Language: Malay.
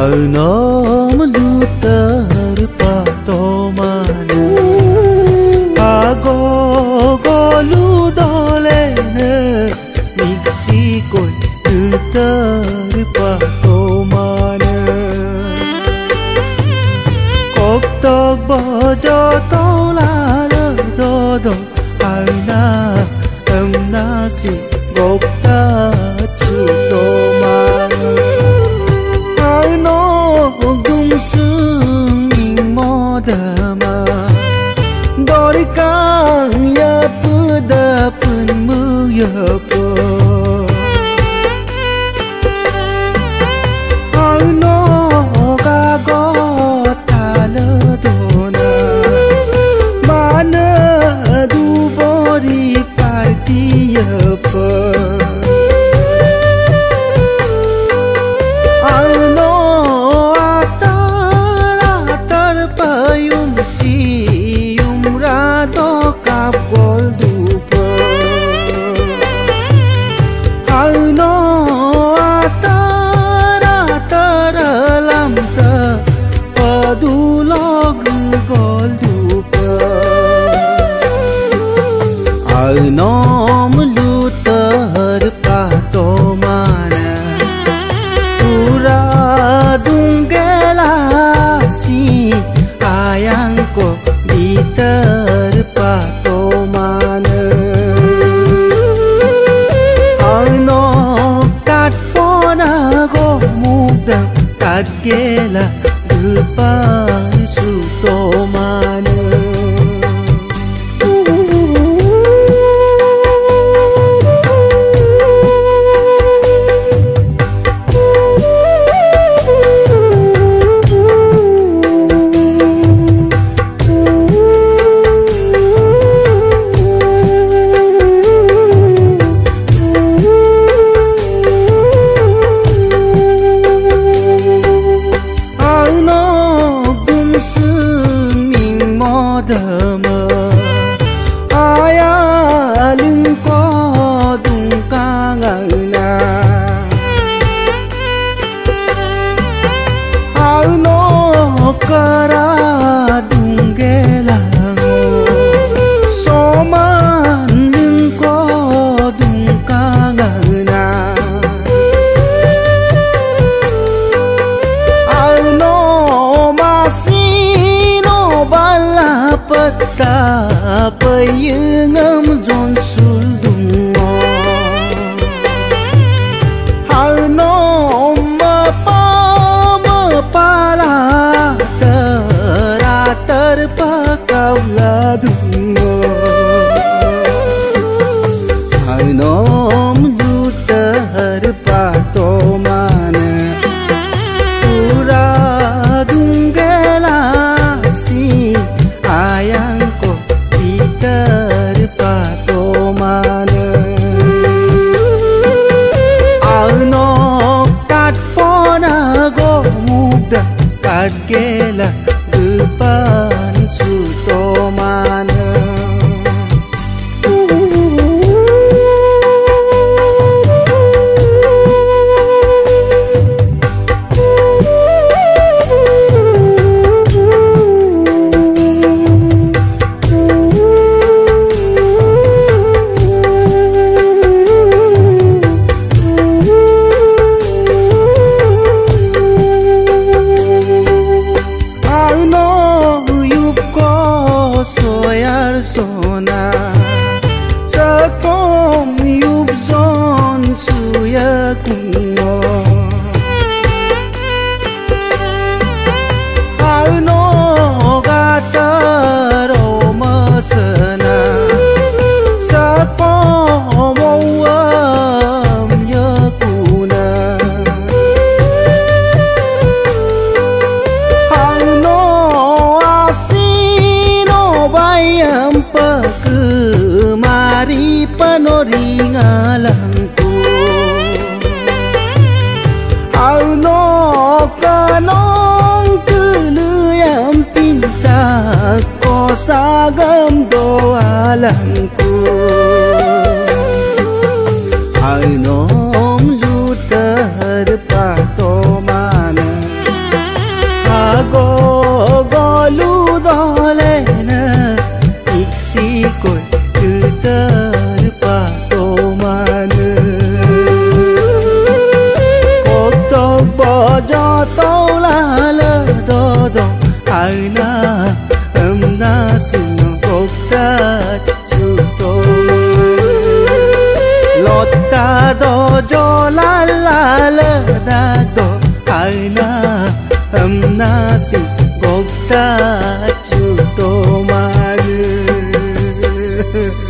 Arnom lutar patomane Ago golu dolene Mexico lutar patomane Koktok bodo tolala dodo Aina nasi gokta chutomane Ano gumsung modama Dorikang ya pedapun muyapa Ano kagota ledona Mana du body party apa Arnom lutar patomana Pura dunggela si ayangko bitar patomana Arnom kat pona go mudam kat gela depan sutomana Payengam zon suldungo Harno mapala teratar pakau ladungo Harno lutar patomane Pura dunggela si ayangko patomane Arno kat pona go muda kat gela depan sutomane Sona sakom yub zon suya kungo Arno gata roma sana sakom awam yakuna Arno asino bayam kemari panoringalangku Arno kanong keluyam pinsa kosagam doalangku Arnom lutar patomana gokta sutoma lotta do jo la la la da do aina amna si gokta sutoma